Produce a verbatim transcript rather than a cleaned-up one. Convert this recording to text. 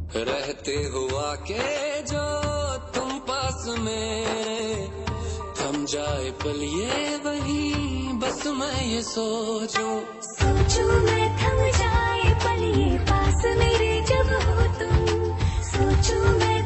रहते हुआ के जो तुम पास मेरे थम जाए पल ये वही बस मैं ये सोचूं सोचूं मैं थम जाए पल ये पास मेरे जब हो तुम सोचूं मैं